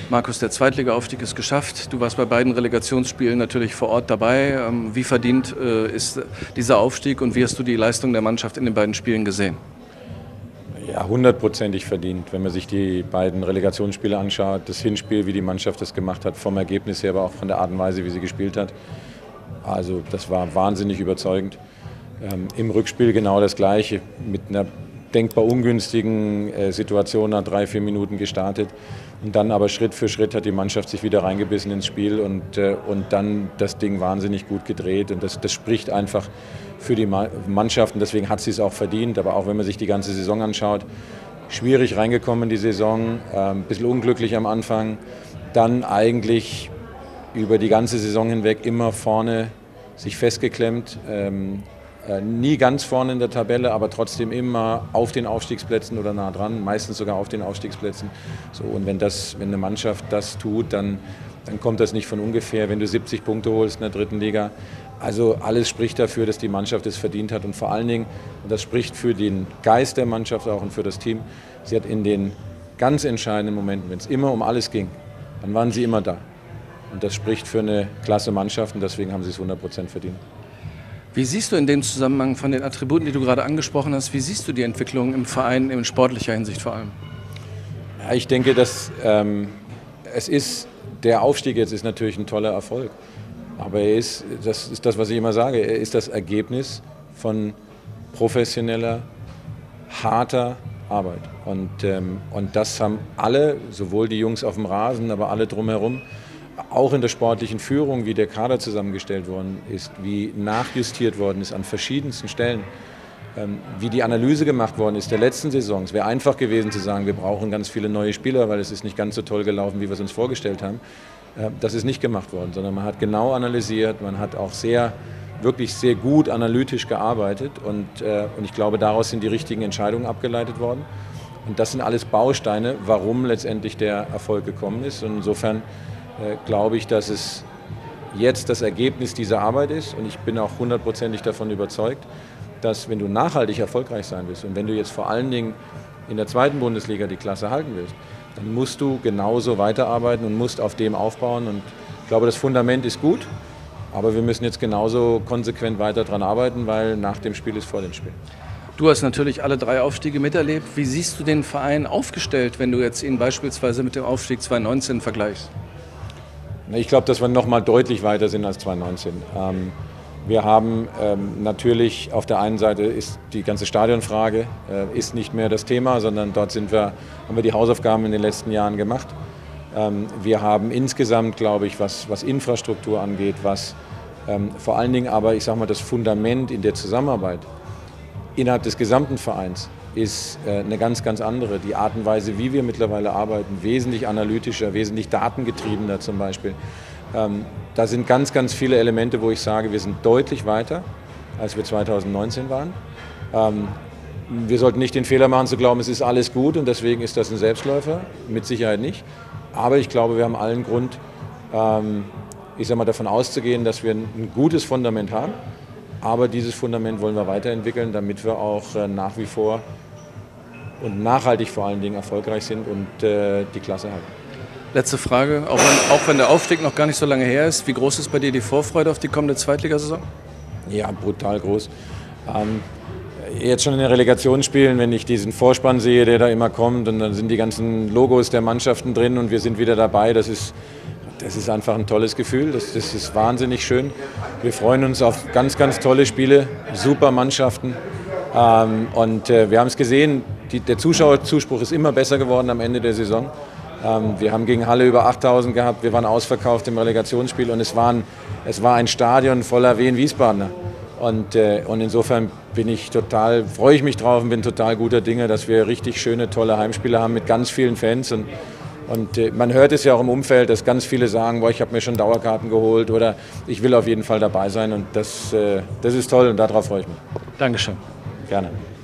Markus, der Zweitligaaufstieg ist geschafft. Du warst bei beiden Relegationsspielen natürlich vor Ort dabei. Wie verdient ist dieser Aufstieg und wie hast du die Leistung der Mannschaft in den beiden Spielen gesehen? Ja, 100%ig verdient, wenn man sich die beiden Relegationsspiele anschaut. Das Hinspiel, wie die Mannschaft das gemacht hat, vom Ergebnis her, aber auch von der Art und Weise, wie sie gespielt hat. Also das war wahnsinnig überzeugend. Im Rückspiel genau das Gleiche, mit einer denkbar ungünstigen Situation nach 3-4 Minuten gestartet. Und dann aber Schritt für Schritt hat die Mannschaft sich wieder reingebissen ins Spiel und dann das Ding wahnsinnig gut gedreht. Und das spricht einfach für die Mannschaft und deswegen hat sie es auch verdient. Aber auch wenn man sich die ganze Saison anschaut, schwierig reingekommen in die Saison, ein bisschen unglücklich am Anfang, dann eigentlich über die ganze Saison hinweg immer vorne sich festgeklemmt. Nie ganz vorne in der Tabelle, aber trotzdem immer auf den Aufstiegsplätzen oder nah dran, meistens sogar auf den Aufstiegsplätzen. So, und wenn eine Mannschaft das tut, dann kommt das nicht von ungefähr, wenn du 70 Punkte holst in der dritten Liga. Also alles spricht dafür, dass die Mannschaft es verdient hat und vor allen Dingen, und das spricht für den Geist der Mannschaft auch und für das Team, sie hat in den ganz entscheidenden Momenten, wenn es immer um alles ging, dann waren sie immer da. Und das spricht für eine klasse Mannschaft und deswegen haben sie es 100% verdient. Wie siehst du in dem Zusammenhang von den Attributen, die du gerade angesprochen hast, wie siehst du die Entwicklung im Verein in sportlicher Hinsicht vor allem? Ja, ich denke, dass der Aufstieg jetzt ist natürlich ein toller Erfolg. Aber das ist das, was ich immer sage, er ist das Ergebnis von professioneller, harter Arbeit. Und das haben alle, sowohl die Jungs auf dem Rasen, aber alle drumherum, auch in der sportlichen Führung, wie der Kader zusammengestellt worden ist, wie nachjustiert worden ist an verschiedensten Stellen, wie die Analyse gemacht worden ist der letzten Saison. Es wäre einfach gewesen zu sagen, wir brauchen ganz viele neue Spieler, weil es ist nicht ganz so toll gelaufen, wie wir es uns vorgestellt haben. Das ist nicht gemacht worden, sondern man hat genau analysiert, man hat auch wirklich sehr gut analytisch gearbeitet und ich glaube, daraus sind die richtigen Entscheidungen abgeleitet worden. Und das sind alles Bausteine, warum letztendlich der Erfolg gekommen ist. Und insofern glaube ich, dass es jetzt das Ergebnis dieser Arbeit ist und ich bin auch 100%ig davon überzeugt, dass wenn du nachhaltig erfolgreich sein willst und wenn du jetzt vor allen Dingen in der zweiten Bundesliga die Klasse halten willst, dann musst du genauso weiterarbeiten und musst auf dem aufbauen und ich glaube, das Fundament ist gut, aber wir müssen jetzt genauso konsequent weiter daran arbeiten, weil nach dem Spiel ist vor dem Spiel. Du hast natürlich alle 3 Aufstiege miterlebt. Wie siehst du den Verein aufgestellt, wenn du jetzt ihn beispielsweise mit dem Aufstieg 2019 vergleichst? Ich glaube, dass wir noch mal deutlich weiter sind als 2019. Wir haben natürlich auf der einen Seite ist die ganze Stadionfrage ist nicht mehr das Thema, sondern dort haben wir die Hausaufgaben in den letzten Jahren gemacht. Wir haben insgesamt, glaube ich, was Infrastruktur angeht, was vor allen Dingen aber, ich sage mal, das Fundament in der Zusammenarbeit innerhalb des gesamten Vereins ist eine ganz, ganz andere. Die Art und Weise, wie wir mittlerweile arbeiten, wesentlich analytischer, wesentlich datengetriebener zum Beispiel. Da sind ganz, ganz viele Elemente, wo ich sage, wir sind deutlich weiter, als wir 2019 waren. Wir sollten nicht den Fehler machen zu glauben, es ist alles gut und deswegen ist das ein Selbstläufer. Mit Sicherheit nicht. Aber ich glaube, wir haben allen Grund, ich sage mal, davon auszugehen, dass wir ein gutes Fundament haben. Aber dieses Fundament wollen wir weiterentwickeln, damit wir auch nach wie vor und nachhaltig vor allen Dingen erfolgreich sind und die Klasse halten. Letzte Frage, auch wenn der Aufstieg noch gar nicht so lange her ist, wie groß ist bei dir die Vorfreude auf die kommende Zweitligasaison? Ja, brutal groß. Jetzt schon in den Relegationsspielen, wenn ich diesen Vorspann sehe, der da immer kommt und dann sind die ganzen Logos der Mannschaften drin und wir sind wieder dabei, das ist einfach ein tolles Gefühl, das ist wahnsinnig schön. Wir freuen uns auf ganz, ganz tolle Spiele, super Mannschaften und wir haben es gesehen, der Zuschauerzuspruch ist immer besser geworden am Ende der Saison. Wir haben gegen Halle über 8.000 gehabt, wir waren ausverkauft im Relegationsspiel und es war ein Stadion voller Wien-Wiesbadener. Und insofern freue ich mich drauf und bin total guter Dinge, dass wir richtig schöne, tolle Heimspiele haben mit ganz vielen Fans. Und man hört es ja auch im Umfeld, dass ganz viele sagen, boah, ich habe mir schon Dauerkarten geholt oder ich will auf jeden Fall dabei sein. Und das ist toll und darauf freue ich mich. Dankeschön. Gerne.